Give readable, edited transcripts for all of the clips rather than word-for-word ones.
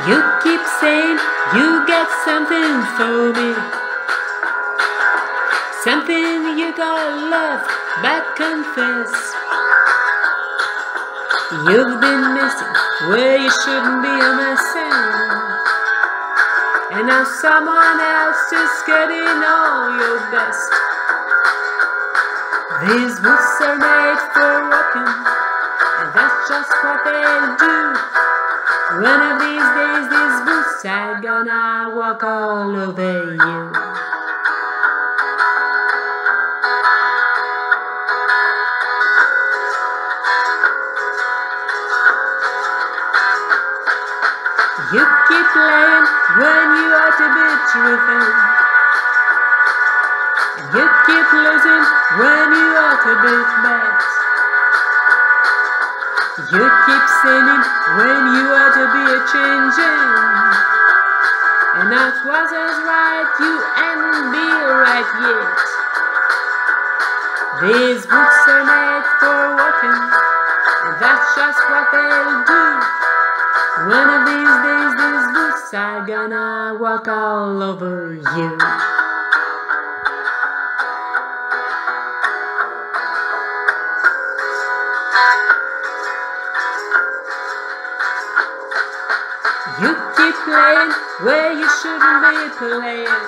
You keep saying you got something for me, something you gotta love, but confess you've been missing where you shouldn't be, a-messin, and now someone else is getting all your best. These boots are made for walking, and that's just what they'll do. One of these days these boots are gonna walk all over you. You keep playing when you ought to be truthing, and you keep losing when you ought to be bad. You keep sinning when you ought to be a-changing, and that was as right, you ain't be right yet. These boots are made for walking, and that's just what they'll do. One of these days these boots are gonna walk all over you. You keep playing where you shouldn't be playing,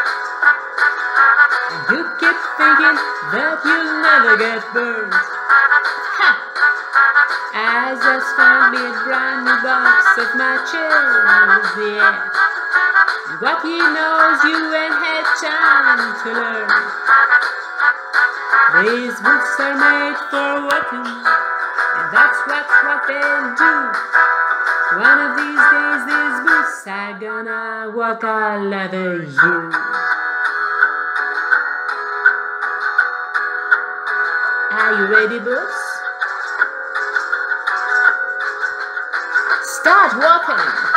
and you keep thinking that you'll never get burned. Ha! I just found me a brand new box of matches, yeah. And what he knows you ain't had time to learn. These boots are made for walking, and that's what they'll do. One of these days these boots are gonna walk all over you. Are you ready, boots? Start walking!